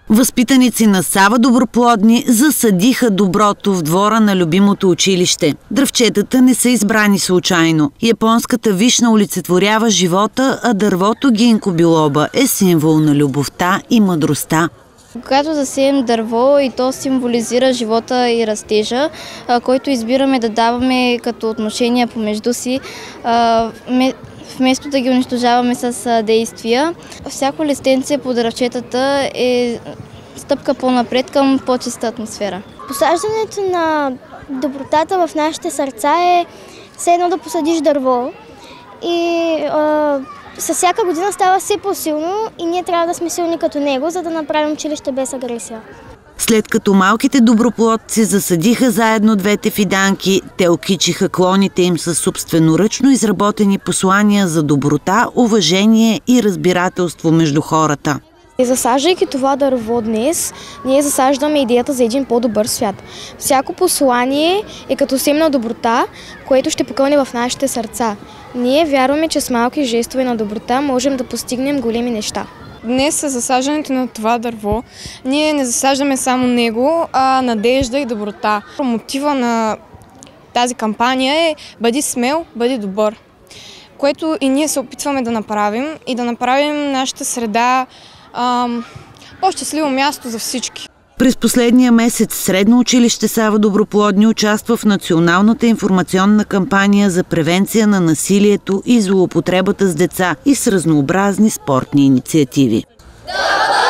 Възпитаници на Сава Доброплодни засадиха доброто в двора на любимото училище. Дръвчетата не са избрани случайно. Японската вишна олицетворява живота, а дървото гинко билоба е символ на любовта и мъдростта. Когато засеем дърво, и то символизира живота и растежа, който избираме да даваме като отношения помежду си, вместо да ги унищожаваме с действия. Всяко листенце по дървчетата е стъпка по-напред към по-чиста атмосфера. Посаждането на добротата в нашите сърца е все едно да посадиш дърво и със всяка година става все по-силно и ние трябва да сме силни като него, за да направим училище без агресия. След като малките доброплодци засадиха заедно двете фиданки, те окичиха клоните им със собственоръчно изработени послания за доброта, уважение и разбирателство между хората. Засаждайки това дърво днес, ние засаждаме идеята за един по-добър свят. Всяко послание е като семна доброта, което ще покълне в нашите сърца. Ние вярваме, че с малки жестове на доброта можем да постигнем големи неща. Днес с засаждането на това дърво ние не засаждаме само него, а надежда и доброта. Мотива на тази кампания е бъди смел, бъди добър, което и ние се опитваме да направим и да направим нашата среда по-щастливо място за всички. През последния месец Средно училище Сава Доброплодни участва в националната информационна кампания за превенция на насилието и злоупотребата с деца и с разнообразни спортни инициативи.